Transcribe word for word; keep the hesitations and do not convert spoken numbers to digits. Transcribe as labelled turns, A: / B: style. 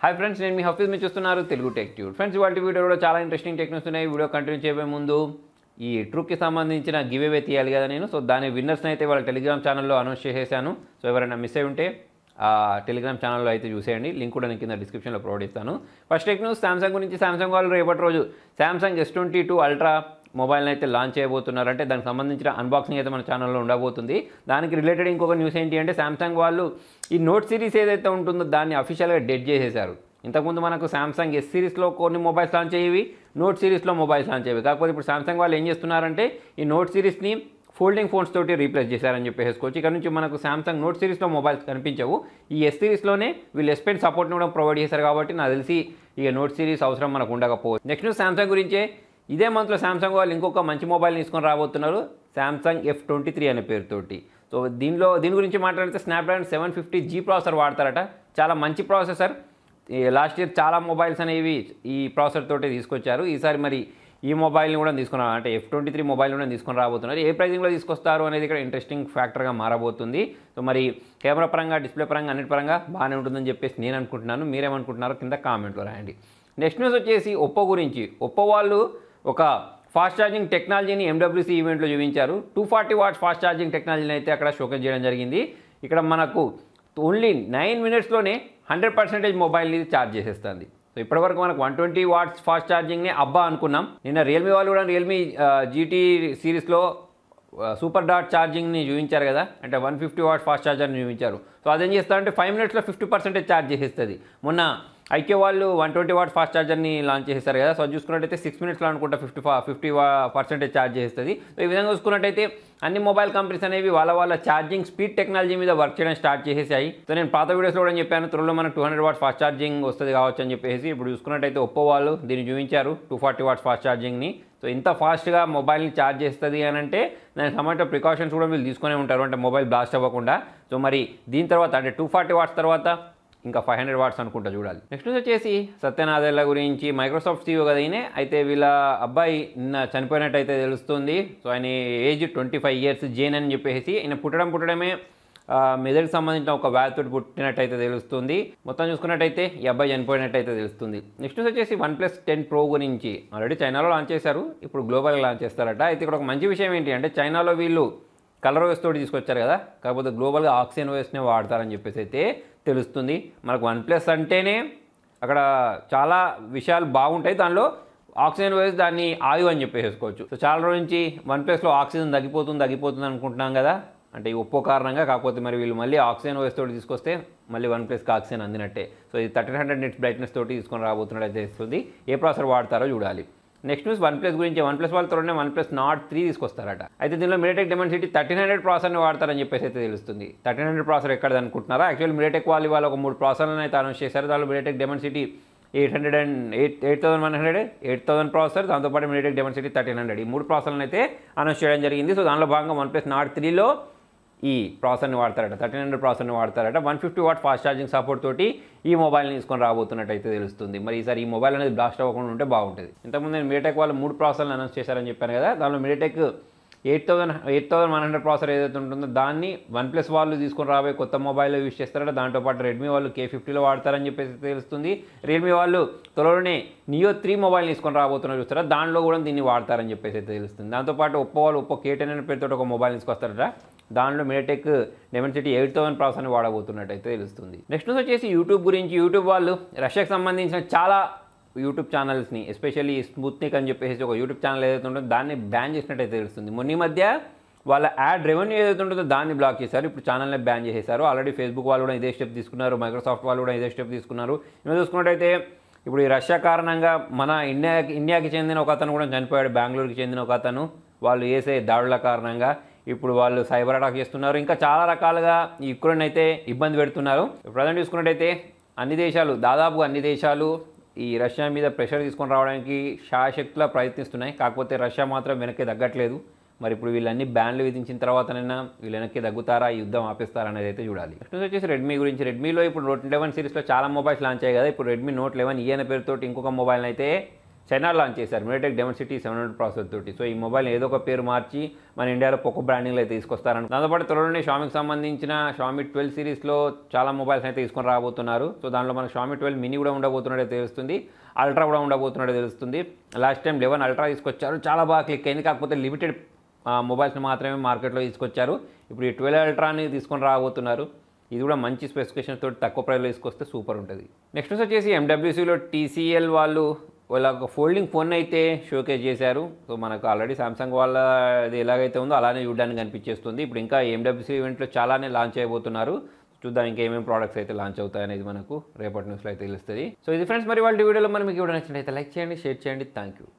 A: Hi friends, నేను మీ హఫీజ్. మీరు చూస్తున్నారు తెలుగు టెక్న్యూస్. ఫ్రెండ్స్, ఇవాళ వీడియోలో చాలా ఇంట్రెస్టింగ్ టెక్న్యూస్ ఉన్నాయి. వీడియో కంటిన్యూ చేయబోయే ముందు ఈ ట్రూప్కి సంబంధించిన గివ్ అవే తీయాలి కదా నేను. సో దాని విన్నర్స్ని అయితే వాళ్ళ టెలిగ్రామ్ ఛానల్లో అనౌన్స్ చేసేసాను. సో ఎవరైనా మిస్ అయి ఉంటే ఆ టెలిగ్రామ్ ఛానల్లో అయితే చూసేయండి. లింక్ కూడా నేను కింద డిస్క్రిప్షన్లో ప్రొవైడ్ ఇస్తాను. ఫస్ట్ టెక్న్యూస్ సామ్సంగ్ గురించి. సామ్సంగ్ వాళ్ళు రేపటి రోజు Samsung S twenty two ultra మొబైల్ని అయితే లాంచ్ చేయబోతున్నారు. అంటే దానికి సంబంధించిన అన్బాక్సింగ్ అయితే మన ఛానల్లో ఉండబోతుంది. దానికి రిలేటెడ్ ఇంకొక న్యూస్ ఏంటి అంటే సామ్సంగ్ వాళ్ళు ఈ నోట్ సిరీస్ ఏదైతే ఉంటుందో దాన్ని అఫీషియల్గా డెడ్ చేసేశారు. ఇంతకుముందు మనకు సామ్సంగ్ ఎస్ సిరీస్లో కొన్ని మొబైల్స్ లాంచ్ అయ్యేవి, నోట్ సిరీస్లో మొబైల్స్ లాంచ్ అయ్యేవి. కాకపోతే ఇప్పుడు సామ్సంగ్ వాళ్ళు ఏం చేస్తున్నారంటే ఈ నోట్ సిరీస్ని ఫోల్డింగ్ ఫోన్స్ తోటి రీప్లేస్ చేశారని చెప్పేసుకోవచ్చు. ఇక్కడ నుంచి మనకు సామ్సంగ్ నోట్ సిరీస్లో మొబైల్స్ కనిపించవు. ఈ ఎస్ సిరీస్లోనే వీళ్ళు ఎస్ పెన్ సపోర్ట్ని కూడా ప్రొవైడ్ చేశారు. కాబట్టి నాకు తెలిసి ఇక నోట్ సిరీస్ అవసరం మనకు ఉండకపోవచ్చు. నెక్స్ట్ సామ్సంగ్ గురించే ఇదే మంత్లో సామ్సంగ్ వాళ్ళు ఇంకొక మంచి మొబైల్ తీసుకొని రాబోతున్నారు, సామ్సంగ్ ఎఫ్ ట్వంటీ త్రీ అనే పేరుతోటి. సో దీనిలో దీని గురించి మాట్లాడితే Snapdragon seven fifty G processor వాడతారట. చాలా మంచి ప్రాసెసర్. లాస్ట్ ఇయర్ చాలా మొబైల్స్ అనేవి ఈ ప్రాసెసర్ తోటి తీసుకొచ్చారు. ఈసారి మరి ఈ మొబైల్ని కూడా తీసుకున్నారు, అంటే ఎఫ్ ట్వంటీ త్రీ మొబైల్ కూడా తీసుకొని రాబోతున్నారు. ఏ ప్రైజింగ్లో తీసుకొస్తారు అనేది ఇక్కడ ఇంట్రెస్టింగ్ ఫ్యాక్టర్గా మారబోతుంది. సో మరి కెమెరా పరంగా, డిస్ప్లే పరంగా, అన్నిటి పరంగా బాగానే ఉంటుందని చెప్పేసి నేను అనుకుంటున్నాను. మీరేమనుకుంటున్నారో కింద కామెంట్లో రాయండి. నెక్స్ట్ న్యూస్ వచ్చేసి ఒప్పో గురించి. ఒప్పో వాళ్ళు ఒక ఫాస్ట్ ఛార్జింగ్ టెక్నాలజీని ఎండబ్ల్యూసీ ఈవెంట్లో చూపించారు. Two forty watts fast charging టెక్నాలజీని అయితే అక్కడ షోకేస్ చేయడం జరిగింది. ఇక్కడ మనకు ఓన్లీ నైన్ మినిట్స్లోనే హండ్రెడ్ పర్సెంటేజ్ మొబైల్ని ఛార్జ్ చేసేస్తుంది. సో ఇప్పటివరకు మనకు వన్ ట్వంటీ వాట్స్ ఫాస్ట్ ఛార్జింగ్ని అబ్బా అనుకున్నాం. నిన్న రియల్మీ వాళ్ళు కూడా రియల్మీ జీటీ సిరీస్లో సూపర్ డాట్ ఛార్జింగ్ని చూపించారు కదా, అంటే వన్ ఫిఫ్టీ వాట్స్ ఫాస్ట్ ఛార్జర్ని చూపించారు. సో అదేం చేస్తా అంటే ఫైవ్ మినిట్స్లో ఫిఫ్టీ పర్సెంటేజ్ ఛార్జ్ చేసేస్తుంది. మొన్న ఐక్యూ వాళ్ళు వన్ ట్వంటీ వాట్ ఫాస్ట్ ఛార్జర్ని లాంచ్ చేస్తారు కదా. సో అది చూసుకున్నట్టయితే సిక్స్ మినిట్స్లో అనుకుంటా ఫిఫ్టీ ఫిఫ్టీ పర్సెంటేజ్ ఛార్జ్ చేస్తుంది. సో ఈ విధంగా చూసుకున్నట్టయితే అన్ని మొబైల్ కంపెనీస్ అనేవి వాళ్ళ వాళ్ళ ఛార్జింగ్ స్పీడ్ టెక్నాలజీ మీద వర్క్ చేయడం స్టార్ట్ చేసేసాయి. సో నేను పాత వీడియోస్లో కూడా చెప్పాను, త్వరలో మనకు two hundred watts fast charging వస్తుంది కావచ్చు అని చెప్పేసి. ఇప్పుడు చూసుకున్నట్టయితే ఒప్పో వాళ్ళు దీన్ని చూపించారు, టూ ఫార్టీ వాట్స్ ఫాస్ట్ ఛార్జింగ్ని. సో ఇంత ఫాస్ట్గా మొబైల్ని ఛార్జ్ చేస్తుంది అని అంటే దానికి సంబంధించిన ప్రికాషన్స్ కూడా వీళ్ళు తీసుకునే ఉంటారు, అంటే మొబైల్ బ్లాస్ట్ అవ్వకుండా. సో మరి దీని తర్వాత అంటే టూ ఫార్టీ వాట్స్ తర్వాత ఇంకా ఫైవ్ హండ్రెడ్ వాట్స్ అనుకుంటా, చూడాలి. నెక్స్ట్ వచ్చేసి సత్య నాదెల్ల గురించి. మైక్రోసాఫ్ట్ సీఈఓ కదా ఈయనే. అయితే వీళ్ళ అబ్బాయి నిన్న చనిపోయినట్టు అయితే తెలుస్తుంది. సో ఆయన age twenty five years Jain అని చెప్పేసి. ఆయన పుట్టడం పుట్టడమే మెదడుకి సంబంధించిన ఒక వ్యాధితో పుట్టినట్టయితే తెలుస్తుంది. మొత్తం చూసుకున్నట్టయితే ఈ అబ్బాయి చనిపోయినట్టయితే తెలుస్తుంది. నెక్స్ట్ వచ్చేసి వన్ ప్లస్ టెన్ ప్రో గురించి. ఆల్రెడీ చైనాలో లాంచ్ చేశారు, ఇప్పుడు గ్లోబల్గా లాంచ్ చేస్తారట. అయితే ఇక్కడ ఒక మంచి విషయం ఏంటి అంటే చైనాలో వీళ్ళు కలర్ ఓఎస్ తోటి తీసుకొచ్చారు కదా, కాకపోతే గ్లోబల్గా ఆక్సిజన్ ఓఎస్నే వాడతారని చెప్పేసి అయితే తెలుస్తుంది. మనకు వన్ ప్లస్ అంటేనే అక్కడ చాలా విషయాలు బాగుంటాయి, దానిలో ఆక్సిజన్ ఓఎస్ దాన్ని ఆయు అని చెప్పేసుకోవచ్చు. సో చాలా రోజు నుంచి వన్ ప్లస్లో ఆక్సిజన్ తగ్గిపోతుంది తగ్గిపోతుంది అనుకుంటున్నాం కదా, అంటే ఈ ఒప్పో కారణంగా. కాకపోతే మరి వీళ్ళు మళ్ళీ ఆక్సిజన్ ఓఎస్ తోటి తీసుకొస్తే మళ్ళీ వన్ ప్లస్కి ఆక్సిజన్ అందినట్టే. సో ఇది థర్టీన్ హండ్రెడ్ నిట్స్ బ్రైట్నెస్ తోటి తీసుకొని రాబోతున్నట్టు అయితే తెలుస్తుంది. ఏ ప్రాసెసర్ వాడతారో చూడాలి. నెక్స్ట్ న్యూస్ వన్ ప్లస్ గురించి. వన్ ప్లస్ వాళ్ళతోనే వన్ ప్లస్ నాట్ త్రీ తీసుకొస్తారట. అయితే దీనిలో మీడియాటెక్ డైమెన్సిటీ థర్టీన్ హండ్రెడ్ ప్రాసెసర్ని వాడతారని చెప్పేసి అయితే తెలుస్తుంది. థర్టీన్ హండ్రెడ్ ప్రాసెసర్ ఎక్కడది అనుకుంటున్నారా? యాక్చువల్లీ మీడియాటెక్ వాళ్ళు ఇవాళ ఒక మూడు ప్రాసెసర్లను అయితే అనౌన్స్ చేశారు. దానిలో MediaTek Dimensity eight hundred and eight eight thousand one hundred eight thousand processor, దాంతోపాటు మీడియాటెక్ డైమెన్సిటీ థర్టీన్ హండ్రెడ్ ఈ మూడు ప్రాసెసర్లను అయితే అనౌన్స్ చేయడం జరిగింది. సో దానిలో భాగంగా వన్ ప్లస్ నాట్ త్రీలో ఈ ప్రాసెసర్ని వాడతారట, థర్టీన్ హండ్రెడ్ ప్రాసెసర్ని వాడతారట. One fifty watt fast charging support తోటి ఈ మొబైల్ని తీసుకొని రాబోతున్నట్టు అయితే తెలుస్తుంది. మరి ఈసారి ఈ మొబైల్ అనేది బ్లాస్ట్ అవ్వకుండా ఉంటే బాగుంటుంది. ఇంతకుముందు నేను మీడియాటెక్ వాళ్ళు మూడు ప్రాసెసర్లు అనౌన్స్ చేశారని చెప్పాను కదా, దానిలో MediaTek eight thousand eight thousand one hundred processor ఏదైతే ఉంటుందో దాన్ని వన్ ప్లస్ వాళ్ళు తీసుకొని రాబోయే కొత్త మొబైల్లో యూజ్ చేస్తారట. దాంతోపాటు రెడ్మీ వాళ్ళు కే ఫిఫ్టీలో వాడతారని చెప్పేసి తెలుస్తుంది. రియల్మీ వాళ్ళు త్వరలోనే నియో త్రీ మొబైల్ తీసుకొని రాబోతున్నారు చూస్తారా, దానిలో కూడా దీన్ని వాడతారని చెప్పేసి అయితే తెలుస్తుంది. దాంతోపాటు ఒప్పో వాళ్ళు ఒప్పో కే టెన్ అనే పేరుతో ఒక మొబైల్ తీసుకొస్తారట, దానిలో మీడియాటెక్ డైమెన్సిటీ ఎయిట్ థౌసండ్ ప్రాసెసర్ని వాడబోతున్నట్టు అయితే తెలుస్తుంది. నెక్స్ట్ వచ్చేసి యూట్యూబ్ గురించి. యూట్యూబ్ వాళ్ళు రష్యాకి సంబంధించిన చాలా యూట్యూబ్ ఛానల్స్ని, ఎస్పెషల్లీ స్మూత్నిక్ అని చెప్పేసి ఒక యూట్యూబ్ ఛానల్ ఏదైతే ఉంటుందో దాన్ని బ్యాన్ చేసినట్టయితే తెలుస్తుంది. మొన్న ఈ మధ్య వాళ్ళ యాడ్ రెవెన్యూ ఏదైతే ఉంటుందో దాన్ని బ్లాక్ చేశారు, ఇప్పుడు ఛానల్ని బ్యాన్ చేసేశారు. ఆల్రెడీ ఫేస్బుక్ వాళ్ళు కూడా ఇదే స్టెప్ తీసుకున్నారు, మైక్రోసాఫ్ట్ వాళ్ళు కూడా ఇదే స్టెప్ తీసుకున్నారు. ఇలా చూసుకున్నట్టయితే ఇప్పుడు ఈ రష్యా కారణంగా మన ఇండియా ఇండియాకి చెందిన ఒక అతను కూడా చనిపోయాడు, బెంగళూరుకి చెందిన ఒక అతను. వాళ్ళు వేసే దాడుల కారణంగా ఇప్పుడు వాళ్ళు సైబర్ అటాక్ చేస్తున్నారు. ఇంకా చాలా రకాలుగా ఈ యుక్రెయిన్ అయితే ఇబ్బంది పెడుతున్నారు. ప్రజెంట్ చూసుకున్నట్టయితే అన్ని దేశాలు, దాదాపు అన్ని దేశాలు ఈ రష్యా మీద ప్రెషర్ తీసుకొని రావడానికి శాయశక్తిలా ప్రయత్నిస్తున్నాయి. కాకపోతే రష్యా మాత్రం వెనక్కి తగ్గట్లేదు. మరి ఇప్పుడు వీళ్ళన్ని బ్యాన్లు విధించిన తర్వాతనైనా వీళ్ళు వెనక్కి తగ్గుతారా, ఈ యుద్ధం ఆపేస్తారా అనేది అయితే చూడాలి. నెక్స్ట్ వచ్చేసి రెడ్మీ గురించి. రెడ్మీలో ఇప్పుడు నోట్ లెవెన్ సిరీస్లో చాలా మొబైల్స్ లాంచ్ అయ్యాయి కదా. ఇప్పుడు రెడ్మీ నోట్ లెవెన్ ఈ అనే పేరుతో ఇంకొక మొబైల్ని అయితే చైనా లాంచ్ చేశారు MediaTek Dimensity seven hundred processor తోటి. సో ఈ మొబైల్ ఏదో ఒక పేరు మార్చి మన ఇండియాలో పోకో బ్రాండింగ్లో అయితే తీసుకొస్తారని. దాంతోపాటు త్వరలోనే షామీకి సంబంధించిన షామీ ట్వెల్వ్ సిరీస్లో చాలా మొబైల్స్ అయితే తీసుకొని రాబోతున్నారు. సో దాంట్లో మనకు షామీ ట్వెల్వ్ మినీ కూడా ఉండబోతున్నట్టే తెలుస్తుంది, అల్ట్రా కూడా ఉండబోతున్నట్టు తెలుస్తుంది. లాస్ట్ టైం లెవెన్ అల్ట్రా తీసుకొచ్చారు, చాలా బాగా క్లిక్ అయింది. కాకపోతే లిమిటెడ్ మొబైల్స్ని మాత్రమే మార్కెట్లో తీసుకొచ్చారు. ఇప్పుడు ఈ ట్వెల్వ్ అల్ట్రాని తీసుకొని రాబోతున్నారు. ఇది కూడా మంచి స్పెసిఫికేషన్స్ తోటి తక్కువ ప్రైస్లో తీసుకొస్తే సూపర్ ఉంటుంది. నెక్స్ట్ వచ్చేసి ఎండబ్ల్యూసీలో టీసీఎల్ వాళ్ళు వాళ్ళ ఒక ఫోల్డింగ్ ఫోన్ అయితే షోకేస్ చేశారు. సో మనకు ఆల్రెడీ సామ్సంగ్ వాళ్ళ అది ఎలాగైతే ఉందో అలానే చూడడానికి కనిపించేస్తుంది. ఇప్పుడు ఇంకా ఎండబ్ల్యూసీ ఈవెంట్లో చాలానే లాంచ్ అయిపోతున్నారు. చూద్దాం ఇంకేమేమి ప్రోడక్ట్స్ అయితే లాంచ్ అవుతాయి అనేది మనకు రేపటి న్యూస్లో అయితే తెలుస్తుంది. సో ఇది ఫ్రెండ్స్, మరి వాళ్ళ వీడియోలో మనం మీకు కూడా నచ్చినట్లయితే లైక్ చేయండి, షేర్ చేయండి. Thank you.